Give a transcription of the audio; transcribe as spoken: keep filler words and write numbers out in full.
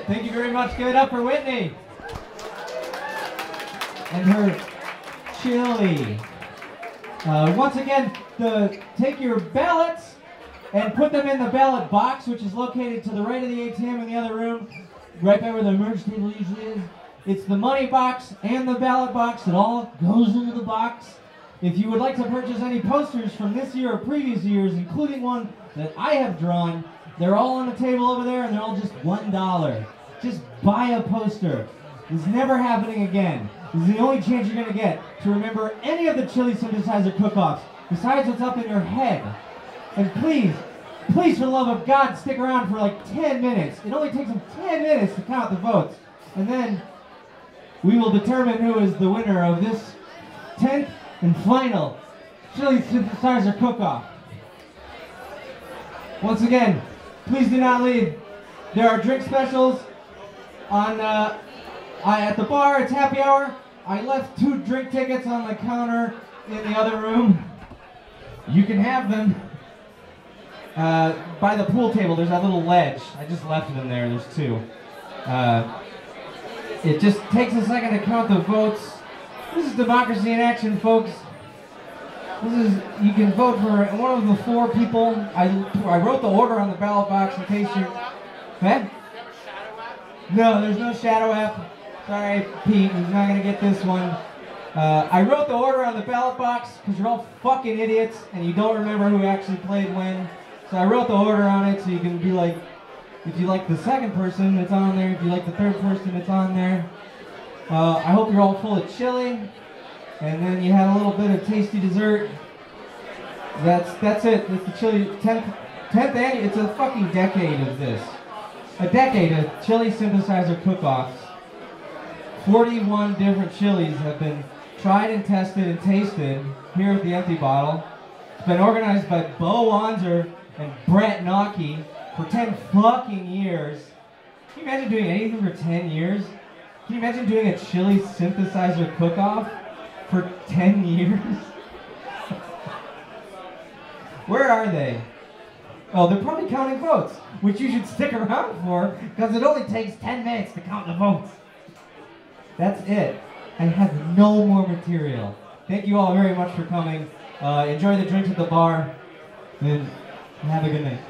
Thank you very much. Give it up for Whitney. And her chili. Uh, once again, the, take your ballots and put them in the ballot box, which is located to the right of the A T M in the other room, right by where the merge table usually is. It's the money box and the ballot box. It all goes into the box. If you would like to purchase any posters from this year or previous years, including one that I have drawn, they're all on the table over there, and they're all just one dollar. Just buy a poster. It's never happening again. This is the only chance you're going to get to remember any of the chili synthesizer cook-offs, besides what's up in your head. And please, please, for the love of God, stick around for like ten minutes. It only takes them ten minutes to count the votes. And then we will determine who is the winner of this tenth and final chili synthesizer cook-off. Once again, please do not leave. There are drink specials on uh, I, at the bar. It's happy hour. I left two drink tickets on the counter in the other room. You can have them. Uh, by the pool table, there's that little ledge. I just left them there. There's two. Uh, it just takes a second to count the votes. This is democracy in action, folks. This is, you can vote for one of the four people. I, I wrote the order on the ballot box in case you... Huh? No, there's no shadow app. Sorry, Pete, he's not gonna get this one. Uh, I wrote the order on the ballot box because you're all fucking idiots and you don't remember who actually played when. So I wrote the order on it so you can be like, if you like the second person, it's on there. If you like the third person, it's on there. Uh, I hope you're all full of chili, and then you had a little bit of tasty dessert. That's that's it. It's the chili tenth tenth annual. It's a fucking decade of this. A decade of chili synthesizer cook-offs. forty-one different chilies have been tried and tested and tasted here at the Empty Bottle. It's been organized by Bo Wanzer and Brett Nocky for ten fucking years. Can you imagine doing anything for ten years? Can you imagine doing a chili synthesizer cook-off for ten years? Where are they? Oh, they're probably counting votes, which you should stick around for, because it only takes ten minutes to count the votes. That's it. I have no more material. Thank you all very much for coming. Uh, enjoy the drinks at the bar, and have a good night.